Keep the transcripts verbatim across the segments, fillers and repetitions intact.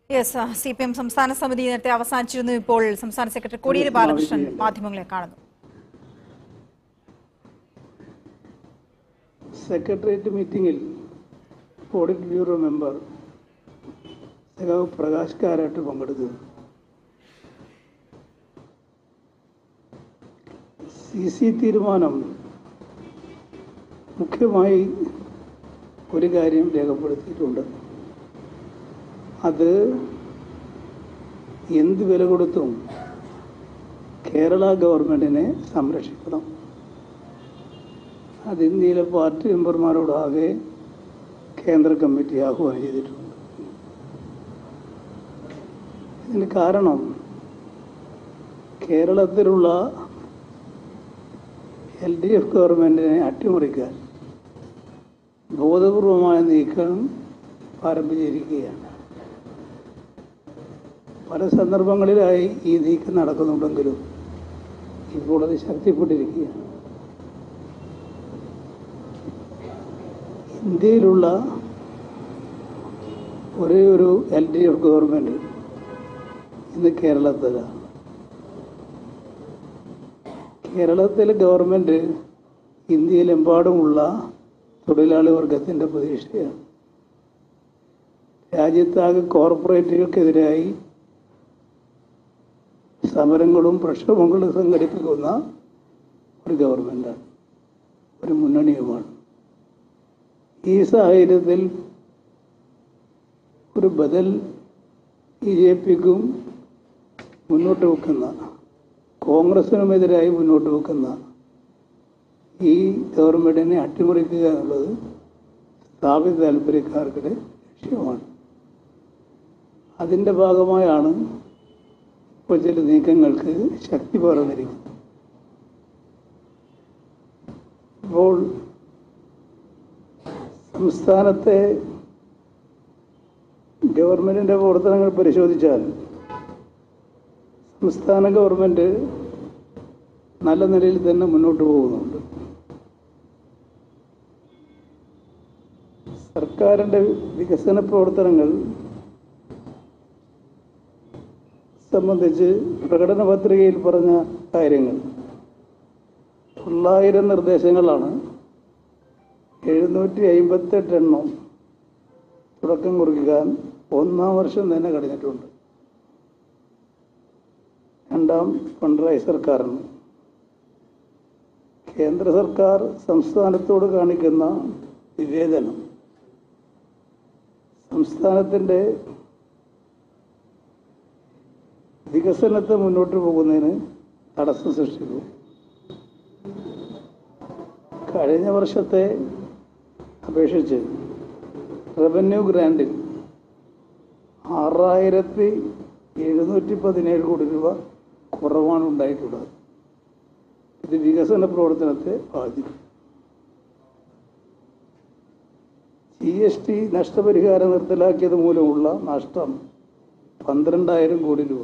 Yes, C P M സംസ്ഥാന സമിതി നേരത്തെ അവസാനിച്ചിരുന്നു. ഇപ്പോൾ സംസ്ഥാന സെക്രട്ടറി കോടിയേരി ബാലകൃഷ്ണൻ മാധ്യമങ്ങളെ കാണുന്നു. സെക്രട്ടേറിയറ്റ് മീറ്റിംഗിൽ ഓഡിറ്റ് ബ്യൂറോ മെമ്പർ സഖാവ് പ്രകാശ് കാരാട്ട് പങ്കെടുത്തു. സി സി തീരുമാനം മുഖ്യമായി ഒരു കാര്യം രേഖപ്പെടുത്തിയിട്ടുണ്ട്. അത് എന്ത് വില കൊടുത്തും കേരള ഗവൺമെൻറ്റിനെ സംരക്ഷിക്കണം. അത് ഇന്ത്യയിലെ പാർട്ടി മെമ്പർമാരോടാകെ കേന്ദ്ര കമ്മിറ്റി ആഹ്വാനം ചെയ്തിട്ടുണ്ട്. ഇതിന് കാരണം കേരളത്തിലുള്ള എൽ ഡി എഫ് ഗവൺമെൻറ്റിനെ അട്ടിമറിക്കാൻ ബോധപൂർവമായ നീക്കം ആരംഭിച്ചിരിക്കുകയാണ്. പല സന്ദർഭങ്ങളിലായി ഈ നീക്കം നടക്കുന്നുണ്ടെങ്കിലും ഇപ്പോൾ അത് ശക്തിപ്പെട്ടിരിക്കുകയാണ്. ഇന്ത്യയിലുള്ള ഒരേ ഒരു എൽ ഡി എഫ് ഗവൺമെൻറ് ഇന്ന് കേരളത്തിലാണ്. കേരളത്തിലെ ഗവൺമെൻറ് ഇന്ത്യയിലെമ്പാടുമുള്ള തൊഴിലാളി വർഗത്തിൻ്റെ പ്രതീക്ഷയാണ്. രാജ്യത്താകെ കോർപ്പറേറ്റുകൾക്കെതിരായി സമരങ്ങളും പ്രക്ഷോഭങ്ങളും സംഘടിപ്പിക്കുന്ന ഒരു ഗവൺമെൻറ്റാണ്, ഒരു മുന്നണിയുമാണ്. ഈ സാഹചര്യത്തിൽ ഒരു ബദൽ ബി ജെ പിക്കും മുന്നോട്ട് വെക്കുന്ന, കോൺഗ്രസിനുമെതിരായി മുന്നോട്ട് വെക്കുന്ന ഈ ഗവൺമെൻറ്റിനെ അട്ടിമറിക്കുക എന്നുള്ളത് സ്ഥാപിത താല്പര്യക്കാർക്കിടെ ലക്ഷ്യമാണ്. അതിൻ്റെ ഭാഗമായാണ് ഇപ്പോൾ ചില നീക്കങ്ങൾക്ക് ശക്തി പകർന്നിരിക്കുന്നത്. ഇപ്പോൾ സംസ്ഥാനത്തെ ഗവൺമെൻറ്റിൻ്റെ പ്രവർത്തനങ്ങൾ പരിശോധിച്ചാൽ സംസ്ഥാന ഗവൺമെൻറ് നല്ല നിലയിൽ തന്നെ മുന്നോട്ട് പോകുന്നുണ്ട്. സർക്കാരിൻ്റെ വികസന പ്രവർത്തനങ്ങൾ സംബന്ധിച്ച് പ്രകടന പത്രികയിൽ പറഞ്ഞ കാര്യങ്ങൾ തൊള്ളായിരം നിർദ്ദേശങ്ങളാണ്. എഴുന്നൂറ്റി അമ്പത്തെട്ട് എണ്ണം തുടക്കം കുറിക്കാൻ ഒന്നാം വർഷം തന്നെ കഴിഞ്ഞിട്ടുണ്ട്. രണ്ടാം പിണറായി സർക്കാരിന് കേന്ദ്ര സർക്കാർ സംസ്ഥാനത്തോട് കാണിക്കുന്ന വിവേചനം സംസ്ഥാനത്തിൻ്റെ വികസനത്തെ മുന്നോട്ട് പോകുന്നതിന് തടസ്സം സൃഷ്ടിക്കും. കഴിഞ്ഞ വർഷത്തെ അപേക്ഷിച്ച് റവന്യൂ ഗ്രാൻഡിൽ ആറായിരത്തി എഴുന്നൂറ്റി പതിനേഴ് കോടി രൂപ കുറവാണ് ഉണ്ടായിട്ടുള്ളത്. ഇത് വികസന പ്രവർത്തനത്തെ ബാധിക്കും. ജി എസ് ടി നഷ്ടപരിഹാരം നിർത്തലാക്കിയത് മൂലമുള്ള നഷ്ടം പന്ത്രണ്ടായിരം കോടി രൂപ.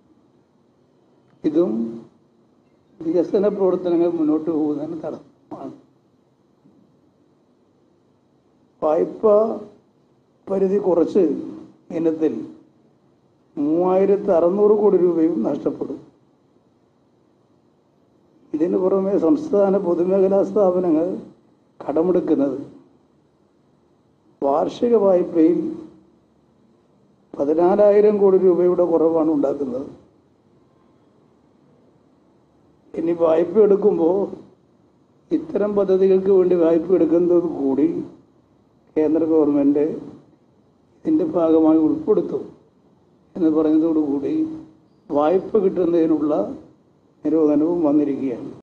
ഇതും വികസന പ്രവർത്തനങ്ങൾ മുന്നോട്ട് പോകുന്നതിന് തടസ്സമാണ്. വായ്പ പരിധി കുറച്ച് ഇനത്തിൽ മൂവായിരത്തി അറുന്നൂറ് കോടി രൂപയും നഷ്ടപ്പെടും. ഇതിനു പുറമെ സംസ്ഥാന പൊതുമേഖലാ സ്ഥാപനങ്ങൾ കടമെടുക്കുന്നത് വാർഷിക വായ്പയിൽ പതിനാലായിരം കോടി രൂപയുടെ കുറവാണ് ഉണ്ടാക്കുന്നത്. ഇനി വായ്പ എടുക്കുമ്പോൾ ഇത്തരം പദ്ധതികൾക്ക് വേണ്ടി വായ്പ എടുക്കുന്നത് കൂടി കേന്ദ്ര ഗവൺമെൻറ് ഇതിൻ്റെ ഭാഗമായി ഉൾപ്പെടുത്തും എന്ന് പറഞ്ഞതോടുകൂടി വായ്പ കിട്ടുന്നതിനുള്ള നിരോധനവും വന്നിരിക്കുകയാണ്.